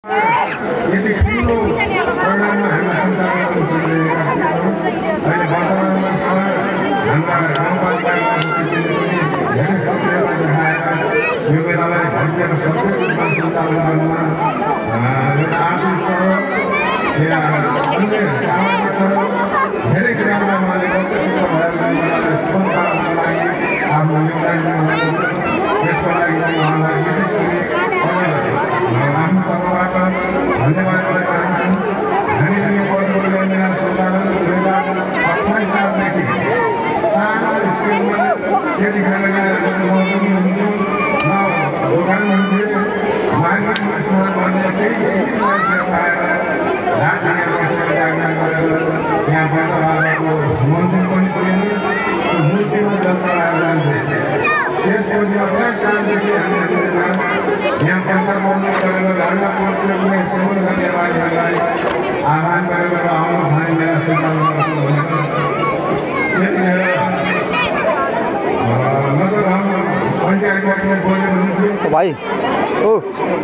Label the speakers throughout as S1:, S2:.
S1: यति ठुलो परिणाममा हामी सञ्चालन गरिरहेका छौँ। अहिले वर्तमानमा हाम्रा गाउँपालिकामा धेरै सक्रियता देखाएका यो बेलालाई भव्य र सफल रूपमा सञ्चालन गर्नुमा एउटा आर्थिक सहयोग या अन्य सामाजिक सहयोग धेरै कुरामा उहाँले प्रत्यक्ष भएर सञ्चालनको लागि आफ्नो योगदान दिनुभएको छ। त्यसको लागि उहाँलाई विशेष गरी आफ्नो तर्फबाट धन्यवाद दिन चाहन्छु। हामीले यो पोर्टफोलियो मेला सञ्चालन 2028 सालदेखि सानो स्केलमा त्यतिखेर हुन्थ्यो दोकानहरू थियो मार्केट इस्तेमाल गर्ने केही मान्छे पाएर राजनीति बसेर जाने गरेर यहाँ जनताको मन्दिर पनि पुग्यो मूर्तिमा जनता जान्थे। त्यसपछि 28 सालदेखि हामीले यहाँ पैसा बोल्ने गरेर धर्म पोर्टफोलियोमा सम्पूर्ण नेपालीहरूलाई आह्वान गरेर आउनु भने मेला सञ्चालन गर्नु
S2: भाइ ओ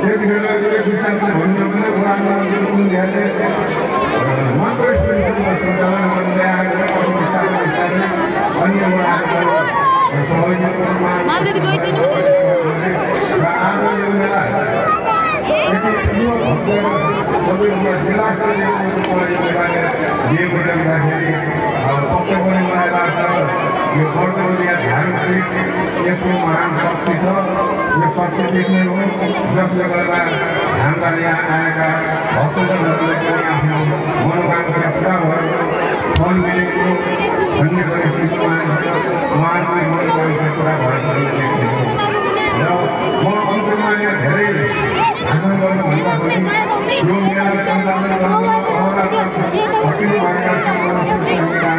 S1: यो पोर्टफोलियो धार्मिक यसको महान शक्ति छ। यो शक्ति देख्ने हो जसले गर्दा हाम्रा यहाँ आएका भक्तजनहरूले पनि आफ्नो मनोकांक्षा पुरा भयो फल मिलेको भन्ने परिस्थितिमा उहाँहरूको मनोकांक्षा पुरा भएको र म अन्तमा यहाँ धेरै भाषण गर्नुभन्दा पनि यो मेला सञ्चालन गर्न हटिनु भएका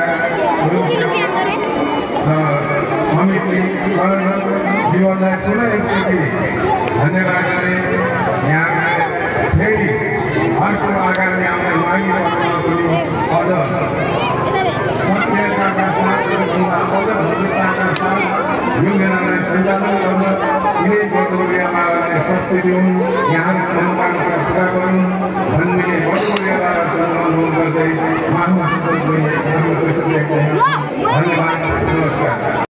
S1: समिति जीवनलाई पुनः एकचोटि धन्यवाद गरे। यहाँ फेरि अर्को आगामी आउने माघी अझ सत्यताका साथ अझ भव्यताका साथ यो मेलालाई सञ्चालन गर्न यिनै पोर्टफोलियोमा शक्ति दिउँ यहाँको मनोकांक्षा पुरा गरौँ भन्ने पोर्टफोलियोबाट अनुरोध गर्दै धन्यवाद नमस्कार।